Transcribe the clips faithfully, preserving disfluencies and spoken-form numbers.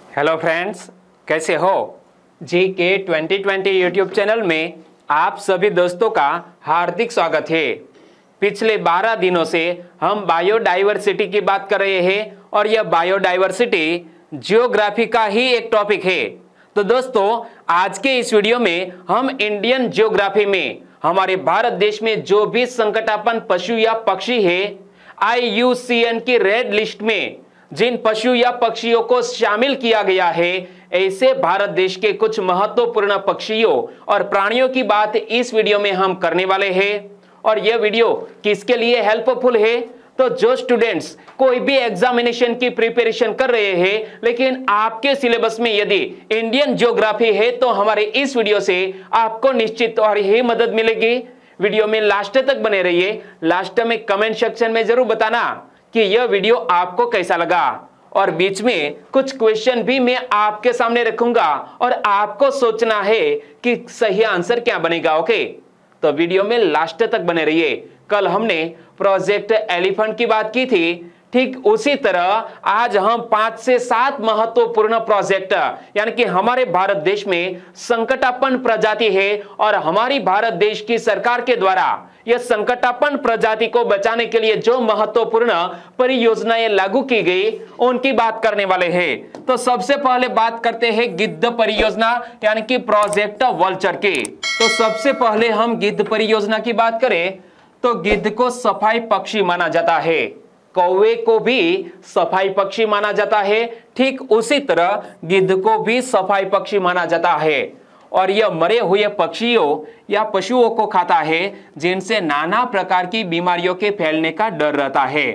Hello friends, कैसे हो? जी K twenty twenty YouTube channel में आप सभी दोस्तों का हार्दिक स्वागत है। पिछले बारह दिनों से हम बायोडाइवर्सिटी की बात कर रहे हैं और यह बायोडाइवर्सिटी जियोग्राफी का ही एक टॉपिक है। तो दोस्तों, आज के इस वीडियो में हम इंडियन जियोग्राफी में हमारे भारत देश में जो भी संकटापन्न पशु या पक्षी है, आई यू सी एन की रेड लिस्ट में जिन पशु या पक्षियों को शामिल किया गया है, ऐसे भारत देश के कुछ महत्वपूर्ण पक्षियों और प्राणियों की बात इस वीडियो में हम करने वाले हैं। और यह वीडियो किसके लिए हेल्पफुल है? तो जो स्टूडेंट्स कोई भी एग्जामिनेशन की प्रिपरेशन कर रहे हैं, लेकिन आपके सिलेबस में यदि इंडियन ज्योग्राफी है, तो हमारे इस वीडियो से आपको निश्चित और ही मदद मिलेगी। वीडियो में लास्ट तक बने रहिए। लास्ट में कमेंट सेक्शन में जरूर बताना कि यह वीडियो आपको कैसा लगा, और बीच में कुछ क्वेश्चन भी मैं आपके सामने रखूंगा और आपको सोचना है कि सही आंसर क्या बनेगा। ओके, तो वीडियो में लास्ट तक बने रहिए। कल हमने प्रोजेक्ट एलिफेंट की बात की थी, ठीक उसी तरह आज हम पांच से सात महत्वपूर्ण प्रोजेक्ट, यानी कि हमारे भारत देश में संकटापन्न प्रजाति है और हमारी भारत देश की सरकार के द्वारा यह संकटापन्न प्रजाति को बचाने के लिए जो महत्वपूर्ण परियोजनाएं लागू की गई, उनकी बात करने वाले हैं। तो सबसे पहले बात करते हैं गिद्ध परियोजना, यानी कि प्रोजेक्ट वल्चर की। तो सबसे पहले हम गिद्ध परियोजना की बात करें तो गिद्ध को सफाई पक्षी माना जाता है, कौवे को भी सफाई पक्षी माना जाता है, ठीक उसी तरह गिद्ध को भी सफाई पक्षी माना जाता है। और यह मरे हुए पक्षियों या पशुओं को खाता है जिनसे नाना प्रकार की बीमारियों के फैलने का डर रहता है।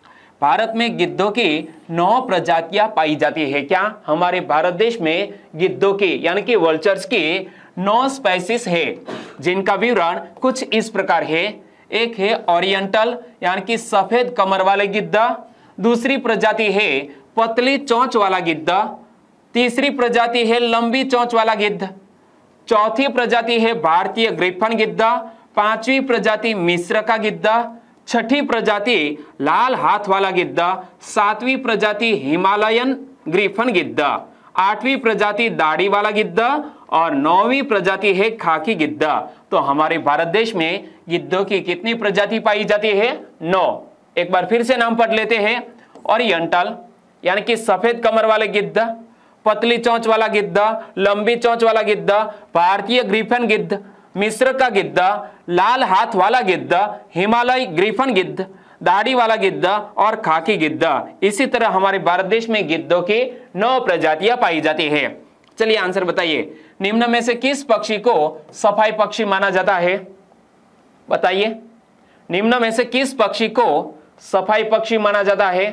भारत में गिद्धों की नौ प्रजातियां पाई जाती है। क्या हमारे भारत देश में गिद्धों की यानी कि वल्चर्स की नौ स्पेसीज है, जिनका विवरण कुछ इस प्रकार है। एक है ओरिएंटल यानी कि सफेद कमर वाले गिद्ध, दूसरी प्रजाति है पतली चोंच वाला गिद्ध, तीसरी प्रजाति है लंबी चोंच वाला गिद्ध, चौथी प्रजाति है भारतीय ग्रिफन गिद्ध, पांचवी प्रजाति मिस्र का गिद्ध, छठी प्रजाति लाल हाथ वाला गिद्ध, सातवीं प्रजाति हिमालयन ग्रिफन गिद्ध, आठवीं प्रजाति दाढ़ी वाला गिद्ध और नौवीं प्रजाति है खाकी गिद्ध। तो हमारे भारत देश में गिद्धों की कितनी प्रजाति पाई जाती है? नौ। एक बार फिर से नाम पढ़ लेते हैं। ओरिएंटल यानी कि सफेद कमर वाले गिद्ध, पतली चोंच वाला गिद्ध, लंबी चोंच वाला गिद्ध, भारतीय ग्रिफन गिद्ध, मिस्र का गिद्ध, लाल हाथ वाला गिद्ध, हिमालय ग्रिफन गिद्ध, दाढ़ी वाला गिद्ध और खाकी गिद्ध। इसी तरह हमारे भारत देश में गिद्धों की नौ प्रजातियां पाई जाती है। चलिए आंसर बताइए, निम्न में से किस पक्षी को सफाई पक्षी माना जाता है? बताइए, निम्न में से किस पक्षी को सफाई पक्षी माना जाता है?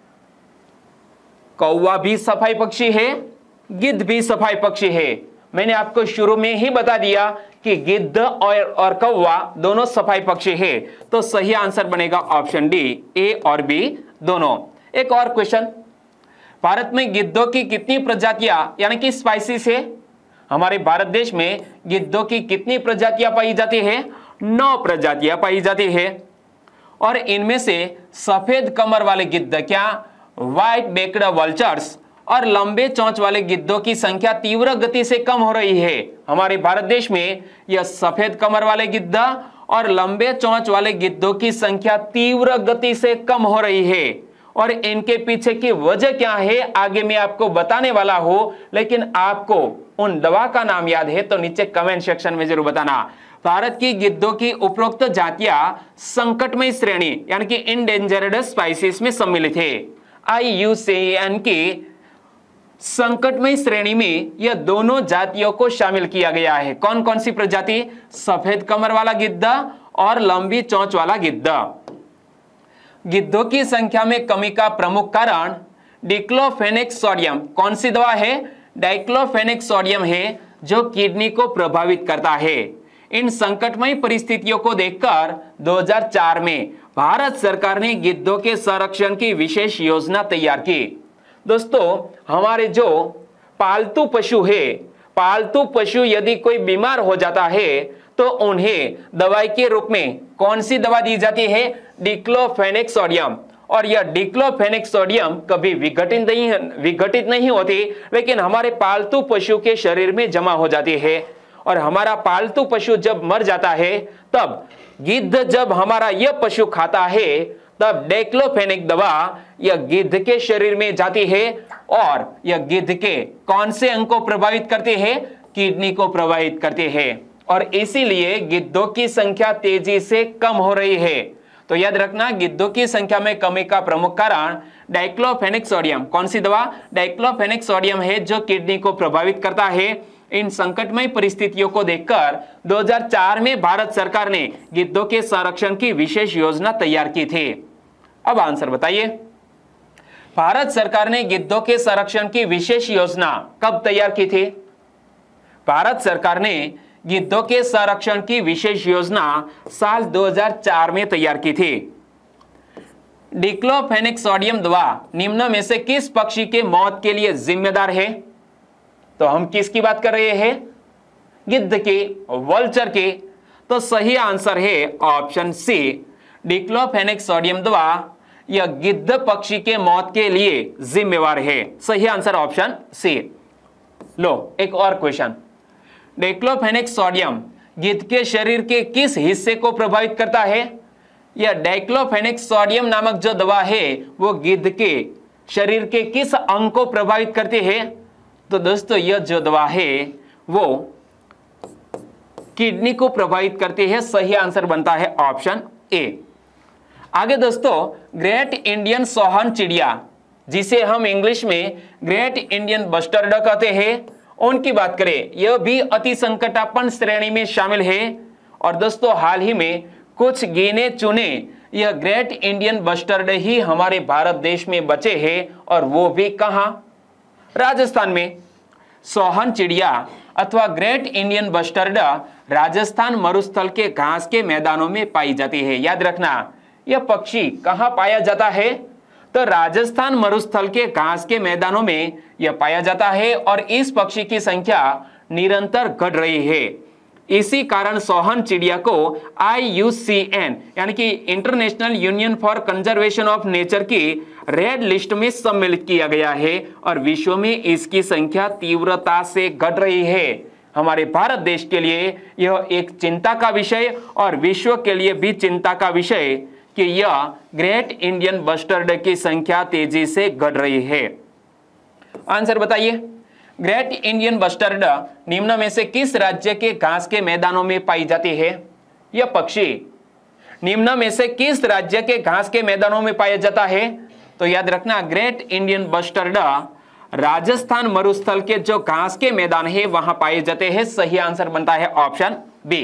कौवा भी सफाई पक्षी है, गिद्ध भी सफाई पक्षी है। मैंने आपको शुरू में ही बता दिया कि गिद्ध और, और कौवा दोनों सफाई पक्षी है। तो सही आंसर बनेगा ऑप्शन डी, ए और बी दोनों। एक और क्वेश्चन, भारत में गिद्धों की कितनी प्रजातियां यानी कि स्पाइसीज है? हमारे भारत देश में गिद्धों की कितनी प्रजातियां पाई जाती है? नौ प्रजातियां पाई जाती है। और इनमें से सफेद कमर वाले गिद्ध क्या व्हाइट बेक्ड वल्चर्स और लंबे चोंच वाले गिद्धों की संख्या तीव्र गति से कम हो रही है। हमारे भारत देश में यह सफेद कमर वाले गिद्ध और लंबे चोंच वाले गिद्धों की संख्या तीव्र गति से कम हो रही है। और इनके पीछे की वजह क्या है आगे मैं आपको बताने वाला हूं, लेकिन आपको उन दवा का नाम याद है तो नीचे कमेंट सेक्शन में जरूर बताना। भारत की गिद्धों की उपरोक्त जातियां संकटमय श्रेणी यानी कि इंडेंजर्ड स्पाइसीज में सम्मिलित है। आई यू सी एन की संकटमय श्रेणी में यह दोनों जातियों को शामिल किया गया है। कौन कौन सी प्रजाति? सफेद कमर वाला गिद्ध और लंबी चोंच वाला गिद्ध। गिद्धों की संख्या में कमी का प्रमुख कारण डिक्लोफेनेक सोडियम, कौन सी दवा है? डाइक्लोफेनेक सोडियम है, जो किडनी को प्रभावित करता है। इन संकटमय परिस्थितियों को देखकर दो हज़ार चार में भारत सरकार ने गिद्धों के संरक्षण की विशेष योजना तैयार की। दोस्तों, हमारे जो पालतू पशु है, पालतू पशु यदि कोई बीमार हो जाता है तो उन्हें दवाई के रूप में कौन सी दवा दी जाती है? Diclofenac sodium. और यह डिक्लोफेनेक सोडियम कभी विघटित नहीं विघटित नहीं होती, लेकिन हमारे पालतू पशु के शरीर में जमा हो जाती है। और हमारा पालतू पशु जब मर जाता है, तब गिद्ध जब हमारा यह पशु खाता है, तब डिक्लोफेनेक दवा यह गिद्ध के शरीर में जाती है और यह गिद्ध के कौन से अंग को प्रभावित करती है? किडनी को प्रभावित करती है। और इसीलिए गिद्धों की संख्या तेजी से कम हो रही है। तो याद रखना, गिद्धों की संख्या में कमी का प्रमुख कारण डाइक्लोफेनेक सोडियम, कौन सी दवा? डाइक्लोफेनेक सोडियम है, जो किडनी को प्रभावित करता है। इन संकटमय परिस्थितियों को देखकर दो हज़ार चार में भारत सरकार ने गिद्धों के संरक्षण की विशेष योजना तैयार की थी। अब आंसर बताइए, भारत सरकार ने गिद्धों के संरक्षण की विशेष योजना कब तैयार की थी? भारत सरकार ने गिद्धों के संरक्षण की विशेष योजना साल दो हज़ार चार में तैयार की थी। डिक्लोफेनेक सोडियम दवा निम्न में से किस पक्षी के मौत के लिए जिम्मेदार है? तो हम किसकी बात कर रहे हैं? गिद्ध के, वल्चर के। तो सही आंसर है ऑप्शन सी, डिक्लोफेनेक सोडियम दवा यह गिद्ध पक्षी के मौत के लिए जिम्मेवार है। सही आंसर ऑप्शन सी। लो एक और क्वेश्चन, डिक्लोफेनेक सोडियम गिद्ध के शरीर के किस हिस्से को प्रभावित करता है? यह डाइक्लोफेनेक सोडियम नामक जो दवा है वो गिद्ध के शरीर के किस अंग को प्रभावित करती है? तो दोस्तों यह जो दवा है वो किडनी को प्रभावित करती है। सही आंसर बनता है ऑप्शन ए। आगे दोस्तों, ग्रेट इंडियन सोहन चिड़िया, जिसे हम इंग्लिश में ग्रेट इंडियन बस्टर्ड कहते हैं, उनकी बात करें, यह भी अति संकटापन्न श्रेणी में शामिल है। और दोस्तों हाल ही में कुछ गिने चुने यह ग्रेट इंडियन बस्टर्ड ही हमारे भारत देश में बचे हैं, और वो भी कहां? राजस्थान में। सोहन चिड़िया अथवा ग्रेट इंडियन बस्टर्ड राजस्थान मरुस्थल के घास के मैदानों में पाई जाती है। याद रखना, यह पक्षी कहां पाया जाता है? तो राजस्थान मरुस्थल के घास के मैदानों में यह पाया जाता है, और इस पक्षी की संख्या निरंतर घट रही है। इसी कारण सोहन चिड़िया को आई यू सी एन यानी कि International Union for Conservation of Nature की रेड लिस्ट में सम्मिलित किया गया है, और विश्व में इसकी संख्या तीव्रता से घट रही है। हमारे भारत देश के लिए यह एक चिंता का विषय और विश्व के लिए भी चिंता का विषय कि यह ग्रेट इंडियन बस्टर्ड की संख्या तेजी से घट रही है। आंसर बताइए, ग्रेट इंडियन बस्टर्ड निम्न में से किस राज्य के घास के मैदानों में पाई जाती है? यह पक्षी निम्न में से किस राज्य के घास के मैदानों में पाया जाता है? तो याद रखना, ग्रेट इंडियन बस्टर्ड राजस्थान मरुस्थल के जो घास के मैदान है वहां पाए जाते हैं। सही आंसर बनता है ऑप्शन बी।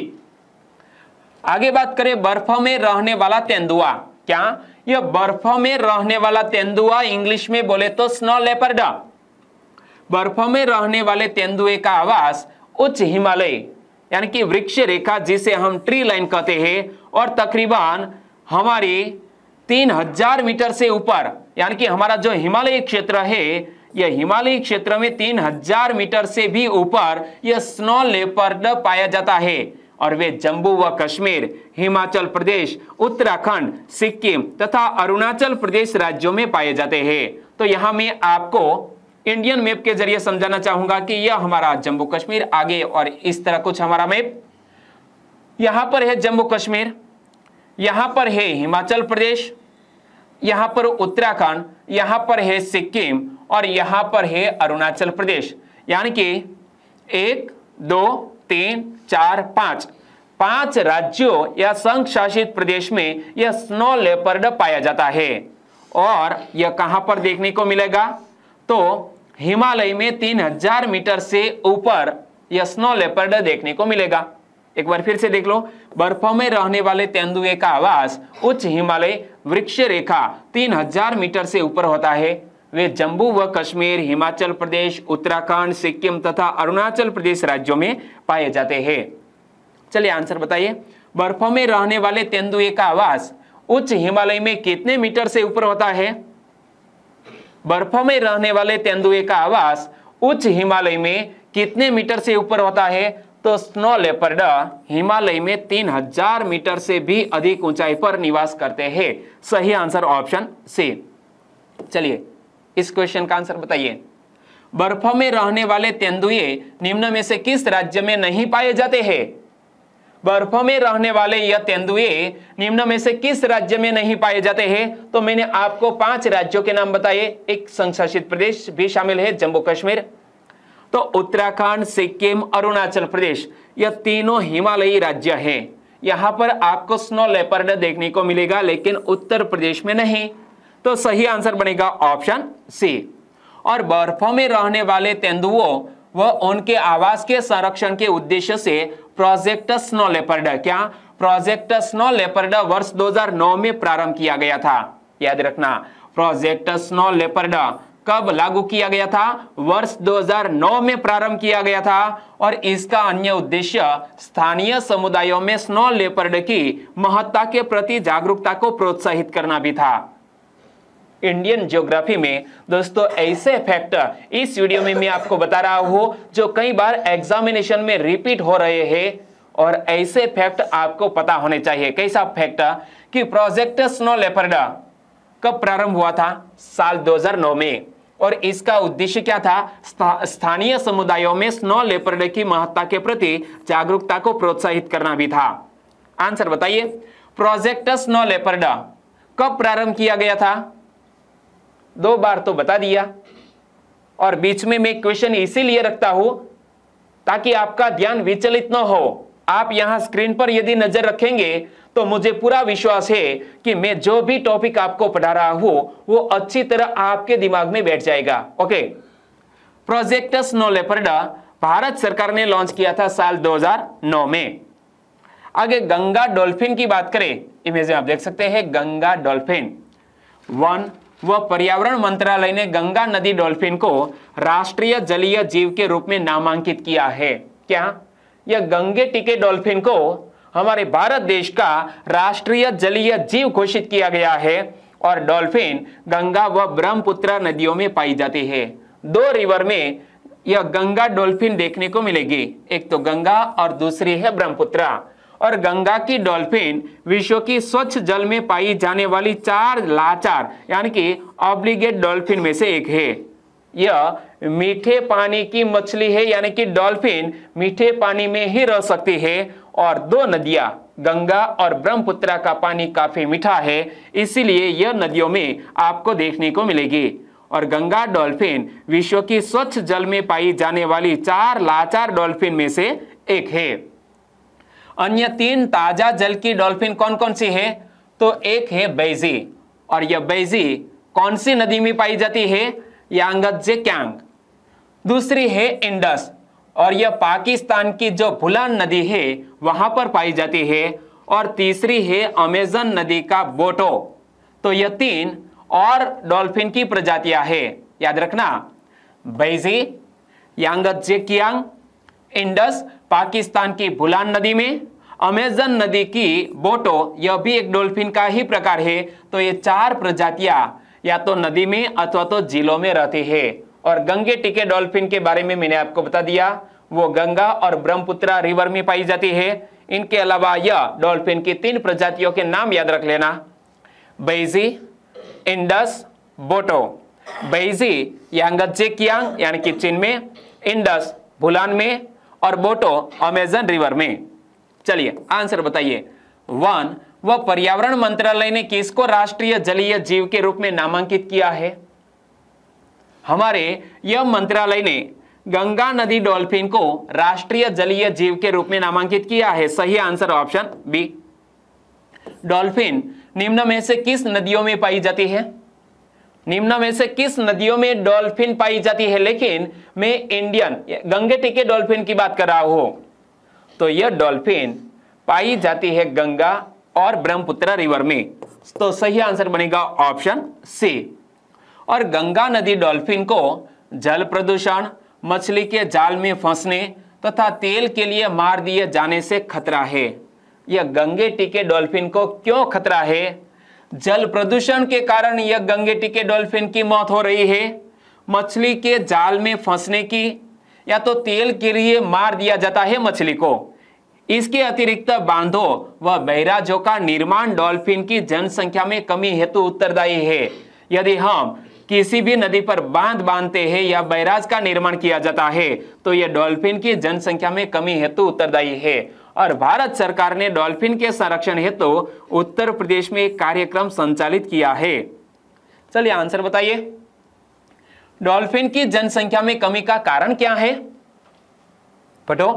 आगे बात करें, बर्फ में रहने वाला तेंदुआ, क्या यह बर्फ में रहने वाला तेंदुआ इंग्लिश में बोले तो स्नो लेपर्ड। बर्फ में रहने वाले तेंदुए का आवास उच्च हिमालय यानी कि वृक्ष रेखा, जिसे हम ट्री लाइन कहते हैं, और तकरीबन हमारी तीन हजार मीटर से ऊपर यानी कि हमारा जो हिमालय क्षेत्र है, यह हिमालय क्षेत्र में तीन हजार मीटर से भी ऊपर यह स्नो लेपर्ड पाया जाता है, और वे जम्मू व कश्मीर, हिमाचल प्रदेश, उत्तराखंड, सिक्किम तथा अरुणाचल प्रदेश राज्यों में पाए जाते हैं। तो यहां मैं आपको इंडियन मैप के जरिए समझाना चाहूंगा कि यह हमारा जम्मू कश्मीर आगे, और इस तरह कुछ हमारा मैप, यहां पर है जम्मू कश्मीर, यहां पर है हिमाचल प्रदेश, यहां पर उत्तराखंड, यहां पर है सिक्किम, और यहां पर है अरुणाचल प्रदेश। यानी कि एक, दो, तीन, चार, पांच पांच राज्यों या संघ शासित प्रदेश में यह स्नो लेपर्ड पाया जाता है। और यह कहां पर देखने को मिलेगा? तो हिमालय में तीन हजार मीटर से ऊपर यह स्नो लेपर्ड देखने को मिलेगा। एक बार फिर से देख लो, बर्फों में रहने वाले तेंदुए का आवास उच्च हिमालय वृक्ष रेखा तीन हजार मीटर से ऊपर होता है। वे जम्मू व कश्मीर, हिमाचल प्रदेश, उत्तराखंड, सिक्किम तथा अरुणाचल प्रदेश राज्यों में पाए जाते हैं। चलिए आंसर बताइए, बर्फों में रहने वाले तेंदुए का आवास उच्च हिमालय में कितने मीटर से ऊपर होता है? बर्फों में रहने वाले तेंदुए का आवास उच्च हिमालय में कितने मीटर से ऊपर होता है? तो स्नो लेपर्ड हिमालय में तीन हजार मीटर से भी अधिक ऊंचाई पर निवास करते हैं। सही आंसर ऑप्शन सी। चलिए इस क्वेश्चन का आंसर बताइए। बर्फ में रहने वाले तेंदुए निम्न में से किस राज्य में नहीं पाए जाते हैं? बर्फ में रहने वाले यह तेंदुए निम्न में से किस राज्य में नहीं पाए जाते हैं? तो मैंने आपको पांच राज्यों के नाम बताए, एक संघशासित प्रदेश भी शामिल है जम्मू कश्मीर। तो उत्तराखंड, सिक्किम, अरुणाचल प्रदेश, यह तीनों हिमालयी राज्य हैं। यहां पर आपको स्नो लेपर्ड देखने को मिलेगा, लेकिन उत्तर प्रदेश में नहीं। तो सही आंसर बनेगा ऑप्शन सी। और बर्फों में रहने वाले तेंदुओं व उनके आवास के संरक्षण के उद्देश्य से प्रोजेक्ट स्नो लेपर्ड, क्या प्रोजेक्ट स्नो लेपर्ड वर्ष दो हज़ार नौ में प्रारंभ किया गया था। याद रखना, प्रोजेक्ट स्नो लेपर्ड कब लागू किया गया था? वर्ष दो हज़ार नौ में प्रारंभ किया गया था। और इसका अन्य उद्देश्य स्थानीय समुदायों में स्नो लेपर्ड की महत्ता के प्रति जागरूकता को प्रोत्साहित करना भी था। इंडियन ज्योग्राफी में दोस्तों ऐसे फैक्ट इस वीडियो में मैं आपको बता रहा हूं जो कई बार एग्जामिनेशन में रिपीट हो रहे हैं, और ऐसे फैक्ट आपको पता होने चाहिए। कैसा फैक्ट? कि प्रोजेक्ट स्नो लेपर्ड कब प्रारंभ हुआ था? साल दो हज़ार नौ में। और इसका उद्देश्य क्या था? स्थानीय समुदायों में स्नो लेपर्ड की महत्ता के प्रति जागरूकता को प्रोत्साहित करना भी था। आंसर बताइए, प्रोजेक्ट स्नो लेपर्ड कब प्रारंभ किया गया था? दो बार तो बता दिया, और बीच में मैं क्वेश्चन इसीलिए रखता हूं ताकि आपका ध्यान विचलित न हो। आप यहां स्क्रीन पर यदि नजर रखेंगे तो मुझे पूरा विश्वास है कि मैं जो भी टॉपिक आपको पढ़ा रहा हूं वो अच्छी तरह आपके दिमाग में बैठ जाएगा। Okay, project snow leopard Bharat सरकार ने लॉन्च किया था साल दो हज़ार नौ में। आगे गंगा डॉल्फिन की बात करें, इमेज में आप देख सकते हैं गंगा डॉल्फिन। वन व पर्यावरण मंत्रालय ने गंगा नदी डॉल्फिन को राष्ट्रीय जलीय जीव के रूप में नामांकित किया है। क्या? यह गंगे टिके डॉल्फिन को हमारे भारत देश का राष्ट्रीय जलीय जीव घोषित किया गया है। और डॉल्फिन गंगा व ब्रह्मपुत्र नदियों में पाई जाती है। दो रिवर में यह गंगा डॉल्फिन देखने को मिलेगी, एक तो गंगा और दूसरी है ब्रह्मपुत्र। और गंगा की डॉल्फिन विश्व की स्वच्छ जल में पाई जाने वाली चार लाचार यानी कि ऑब्लिगेट डॉल्फिन में से एक है। यह मीठे पानी की मछली है, यानी कि डॉल्फिन मीठे पानी में ही रह सकती है। और दो नदियां गंगा और ब्रह्मपुत्र का पानी काफी मीठा है, इसीलिए यह नदियों में आपको देखने को मिलेगी। और गंगा डॉल्फिन विश्व की स्वच्छ जल में पाई जाने वाली चार लाचार डॉल्फिन में से एक है। अन्य तीन ताजा जल की डॉल्फिन कौन कौन सी है? तो एक है बैजी, और यह बैजी कौन सी नदी में पाई जाती है? Yangtze Kiang. दूसरी है इंडस, और यह पाकिस्तान की जो भूलान नदी है वहां पर पाई जाती है। और तीसरी है अमेजन नदी का बोटो। तो यह तीन और डॉल्फिन की प्रजातियां हैं, याद रखना, baiji, Yangtze Kiang, Indus Pakistan की भूलान नदी में, अमेजन नदी की बोटो यह भी एक डॉल्फिन का ही प्रकार है। तो ये चार प्रजातियां या तो नदी में अथवा तो झीलों में रहती है। और गंगे टिके डॉल्फिन के बारे में मैंने आपको बता दिया, वो गंगा और ब्रह्मपुत्र रिवर में पाई जाती है। इनके अलावा यह डॉल्फिन की तीन प्रजातियों के नाम याद रख लेना, बैजी, इंडस, बोटो। बैजी यांगत्जे क्यांग यानी कि चीन में, इंडस भूलान में, और बोटो अमेजन रिवर में। चलिए आंसर बताइए। वन व पर्यावरण मंत्रालय ने किसको राष्ट्रीय जलीय जीव के रूप में नामांकित किया है? हमारे यह मंत्रालय ने गंगा नदी डॉल्फिन को राष्ट्रीय जलीय जीव के रूप में नामांकित किया है। सही आंसर ऑप्शन बी। डॉल्फिन निम्न में से किस नदियों में पाई जाती है? निम्न में से किस नदियों में डॉल्फिन पाई जाती है? लेकिन मैं इंडियन गंगे टिके डॉल्फिन की बात कर रहा हूं। तो यह डॉल्फिन पाई जाती है गंगा और ब्रह्मपुत्र रिवर में। तो सही आंसर बनेगा ऑप्शन सी। और गंगा नदी डॉल्फिन को जल प्रदूषण, मछली के जाल में फंसने तथा तेल के लिए मार दिए जाने से खतरा है। यह गंगे टिके डॉल्फिन को क्यों खतरा है? जल प्रदूषण के कारण यह गंगे टिके डॉल्फिन की मौत हो रही है, मछली के जाल में फंसने की, या तो तेल के लिए मार दिया जाता है मछली को। इसके अतिरिक्त बांधों व बैराजों का निर्माण डॉल्फिन की जनसंख्या में कमी हेतु उत्तरदायी है। यदि हम किसी भी नदी पर बांध बांधते हैं या बैराज का निर्माण किया जाता है तो यह डॉल्फिन की जनसंख्या में कमी हेतु उत्तरदायी है। और भारत सरकार ने डॉल्फिन के संरक्षण हेतु उत्तर प्रदेश में एक कार्यक्रम संचालित किया है। चलिए आंसर बताइए, डॉल्फिन की जनसंख्या में कमी का कारण क्या है? पढ़ो,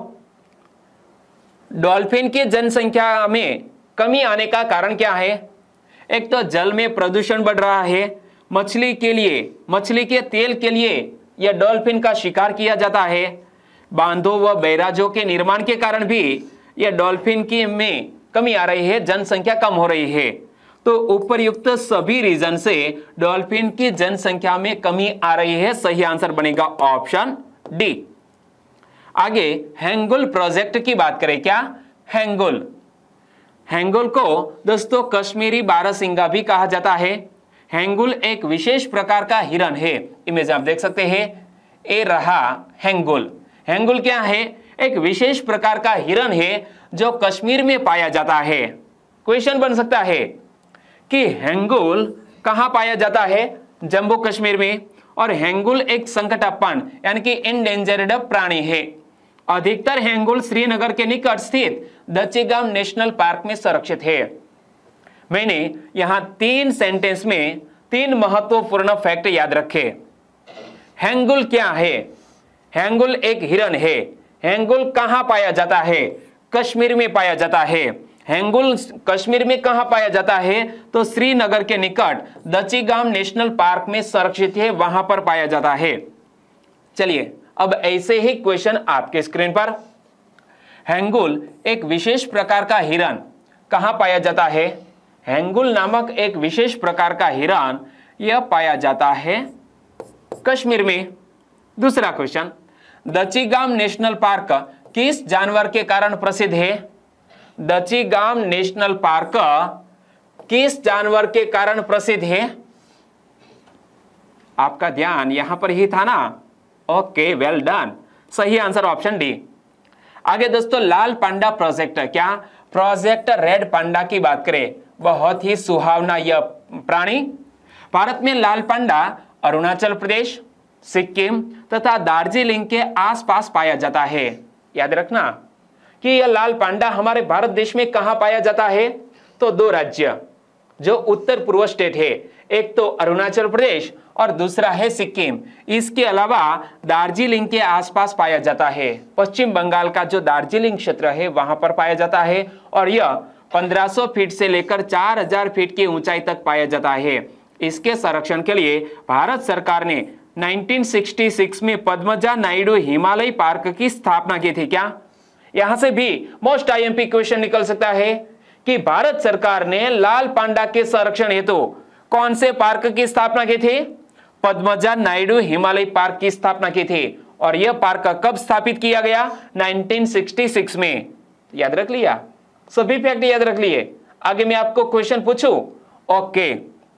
डॉल्फिन की जनसंख्या में कमी आने का कारण क्या है? एक तो जल में प्रदूषण बढ़ रहा है, मछली के लिए मछली के तेल के लिए यह डॉल्फिन का शिकार किया जाता है, बांधों व बैराजों के निर्माण के कारण भी यह डॉल्फिन की में कमी आ रही है, जनसंख्या कम हो रही है। तो उपरयुक्त सभी रीजन से डॉल्फिन की जनसंख्या में कमी आ रही है। सही आंसर बनेगा ऑप्शन डी। आगे हैंगुल प्रोजेक्ट की बात करें। क्या? हैंगुल हैंगुल को दोस्तों कश्मीरी बारहसिंगा भी कहा जाता है। हैंगुल एक विशेष प्रकार का हिरन है। इमेज आप देख सकते हैं, ए रहा हैंगुल। हैंगुल क्या है? एक विशेष प्रकार का हिरन है जो कश्मीर में पाया जाता है। क्वेश्चन बन सकता है कि हैंगुल कहां पाया जाता है? जम्मू कश्मीर में। और हैंगुल एक संकटापन्न यानी कि इंडेंजर्ड प्राणी है। अधिकतर हैंगुल श्रीनगर के निकट स्थित दचीगाम नेशनल पार्क में संरक्षित है। मैंने यहां तीन सेंटेंस में तीन महत्वपूर्ण फैक्ट याद रखे। हैंगुल क्या है? हैंगुल एक हिरन है। हैंगुल कहां पाया जाता है? कश्मीर में पाया जाता है। हैंगुल कश्मीर में कहां पाया जाता है? तो श्रीनगर के निकट दचीगाम नेशनल पार्क में संरक्षित है, वहां पर पाया जाता है। चलिए अब ऐसे ही क्वेश्चन आपके स्क्रीन पर। हैंगुल एक विशेष प्रकार का हिरन कहां पाया जाता है? हैंगुल नामक एक विशेष प्रकार का हिरन यह पाया जाता है कश्मीर में। दूसरा क्वेश्चन, दचीगाम नेशनल पार्क किस जानवर के कारण प्रसिद्ध है? दचीगाम नेशनल पार्क किस जानवर के कारण प्रसिद्ध है? आपका ध्यान यहां पर ही था ना? Okay, well done. सही आंसर ऑप्शन डी। आगे दोस्तों लाल पांडा प्रोजेक्ट। क्या? प्रोजेक्ट रेड पांडा की बात करें, बहुत ही सुहावना यह प्राणी। भारत में लाल पांडा अरुणाचल प्रदेश, सिक्किम तथा दार्जिलिंग के आसपास पाया जाता है। याद रखना कि यह लाल पांडा हमारे भारत देश में कहां पाया जाता है? तो दो राज्य जो उत्तर पूर्व स्टेट है, एक तो अरुणाचल प्रदेश और दूसरा है सिक्किम। इसके अलावा दार्जिलिंग के आसपास पाया जाता है। पश्चिम बंगाल का जो दार्जिलिंग क्षेत्र है वहां पर पाया जाता है और यह पंद्रह सौ फीट से लेकर चार हज़ार फीट की ऊंचाई तक पाया जाता है। इसके संरक्षण के लिए भारत सरकार ने उन्नीस सौ छियासठ में पद्मजा नायडू हिमालय पार्क की स्थापना की थी। क्या? यहां से भी मोस्ट आईएमपी क्वेश्चन निकल सकता है कि भारत सरकार ने लाल पांडा के संरक्षण हेतु कौन से पार्क की स्थापना की थी? पद्मजा नायडू हिमालय पार्क की स्थापना की थी। और यह पार्क कब स्थापित किया गया? उन्नीस सौ छियासठ में। याद रख लिया? सभी फैक्ट याद रख लिए। आगे मैं आपको क्वेश्चन पूछूं? ओके,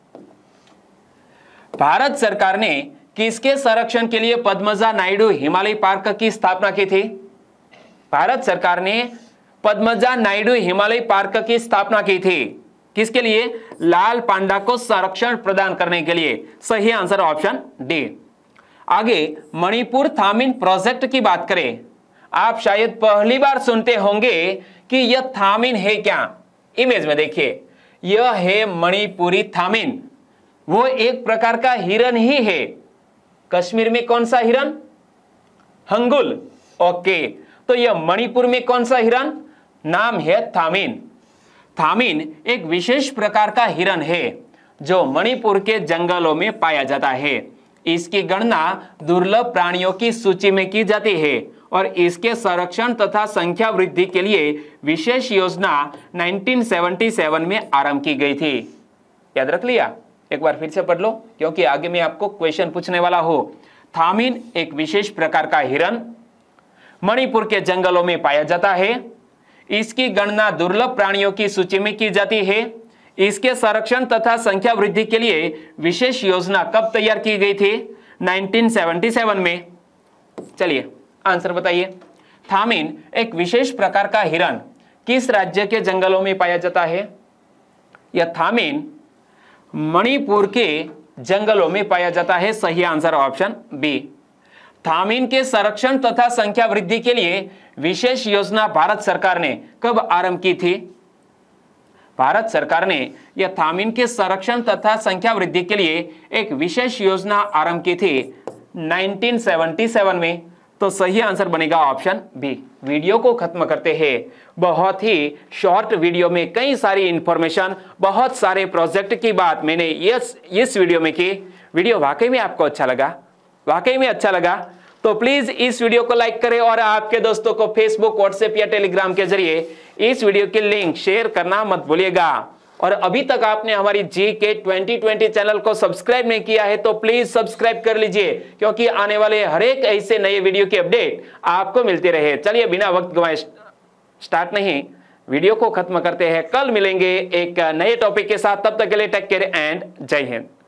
भारत सरकार ने किसके संरक्षण के लिए पद्मजा नायडू हिमालय पार्क की स्थापना की थी? भारत सरकार ने पद्मजा नायडू हिमालय पार्क की स्थापना की थी। किसके लिए? लाल पांडा को संरक्षण प्रदान करने के लिए। सही आंसर ऑप्शन डी। आगे मणिपुर थामिन प्रोजेक्ट की बात करें। आप शायद पहली बार सुनते होंगे कि यह थामिन है। क्या? इमेज में देखिए, यह है मणिपुरी थामिन। वो एक प्रकार का हिरन ही है। कश्मीर में कौन सा हिरन? हंगुल। ओके, तो यह मणिपुर में कौन सा हिरन? नाम है थामिन। थामिन एक विशेष प्रकार का हिरन है जो मणिपुर के जंगलों में पाया जाता है। इसकी गणना दुर्लभ प्राणियों की सूची में की जाती है और इसके संरक्षण तथा संख्या वृद्धि के लिए विशेष योजना उन्नीस सौ सतहत्तर में आरंभ की गई थी। याद रख लिया? एक बार फिर से पढ़ लो क्योंकि आगे मैं आपको क्वेश्चन पूछने वाला हूं। थामिन एक विशेष प्रकार का हिरन मणिपुर के जंगलों में पाया जाता है। इसकी गणना दुर्लभ प्राणियों की सूची में की जाती है। इसके संरक्षण तथा संख्या वृद्धि के लिए विशेष योजना कब तैयार की गई थी? उन्नीस सौ सतहत्तर में। चलिए आंसर बताइए। थामिन एक विशेष प्रकार का हिरण किस राज्य के जंगलों में पाया जाता है? यह थामिन मणिपुर के जंगलों में पाया जाता है। सही आंसर ऑप्शन बी। थामिन के संरक्षण तथा संख्या वृद्धि के लिए विशेष योजना भारत सरकार ने कब आरंभ की थी? भारत सरकार ने यह थामिन के संरक्षण तथा संख्या वृद्धि के लिए एक विशेष योजना आरंभ की थी उन्नीस सौ सतहत्तर में। तो सही आंसर बनेगा ऑप्शन बी। वीडियो को खत्म करते हैं। बहुत ही शॉर्ट वीडियो में कई सारी इंफॉर्मेशन, बहुत सारे प्रोजेक्ट की बात मैंने इस इस वीडियो में की। वीडियो वाकई में आपको अच्छा लगा? वाकई में अच्छा लगा तो प्लीज इस वीडियो को लाइक करें और आपके दोस्तों को फेसबुक, व्हाट्सएप या टेलीग्राम के जरिए इस वीडियो की लिंक शेयर करना मत भूलिएगा। और अभी तक आपने हमारी G K twenty twenty channel को सब्सक्राइब नहीं किया है तो प्लीज सब्सक्राइब कर लीजिए, क्योंकि आने वाले हर एक ऐसे नए वीडियो की अपडेट आपको मिलती रहे। चलिए बिना वक्त गवाए स्टार्ट नहीं, वीडियो को खत्म करते हैं। कल मिलेंगे एक नए टॉपिक के साथ। तब तक के लिए टेक केयर एंड जय हिंद।